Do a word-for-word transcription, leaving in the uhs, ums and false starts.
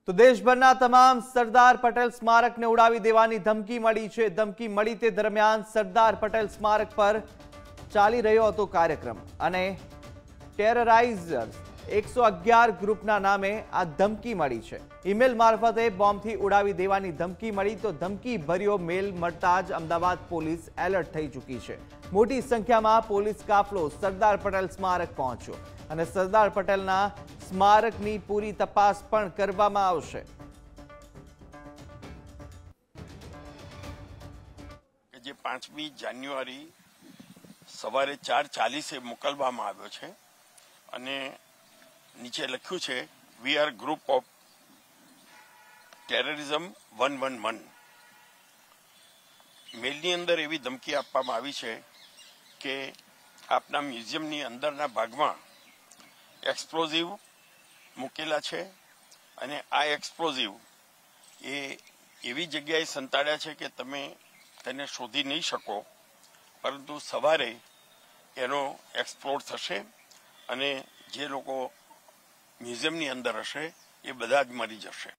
તો દેશભરના તમામ સરદાર પટેલ સ્મારકને ઉડાવી દેવાની ધમકી મળી છે। ધમકી મળી તે દરમિયાન સરદાર પટેલ સ્મારક પર ચાલી રહ્યો હતો કાર્યક્રમ અને ટેરરાઇઝર્સ એકસો અગિયાર ગ્રુપના નામે આ ધમકી મળી છે। ઈમેલ મારફતે બોમ્બથી ઉડાવી દેવાની ધમકી મળી તો ધમકી ભર્યો મેલ મળતા જ અમદાવાદ પોલીસ એલર્ટ થઈ ચૂકી છે। મોટી સંખ્યામાં પોલીસ કાફલો સરદાર પટેલ સ્મારક પહોંચ્યો અને સરદાર પટેલના સ્મારકની પૂરી તપાસ પણ કરવામાં આવશે। જે પાંચમી જાન્યુઆરી સવારે ચાર ચાલીસે મોકલવામાં આવ્યો છે અને નીચે લખ્યું છે we are group of terrorism one one one. મેલની અંદર એવી ધમકી આપવામાં આવી છે કે આપના મ્યુઝિયમની અંદરના ભાગમાં એક્સપ્લોઝિવ મૂકેલા છે અને આ એક્સપ્લોઝિવ એ એવી જગ્યાએ સંતાડ્યા છે કે તમે તેને શોધી નહીં શકો, પરંતુ સવારે એનો એક્સપ્લોર થશે અને જે લોકો મ્યુઝિયમની અંદર હશે એ બધા જ મરી જશે।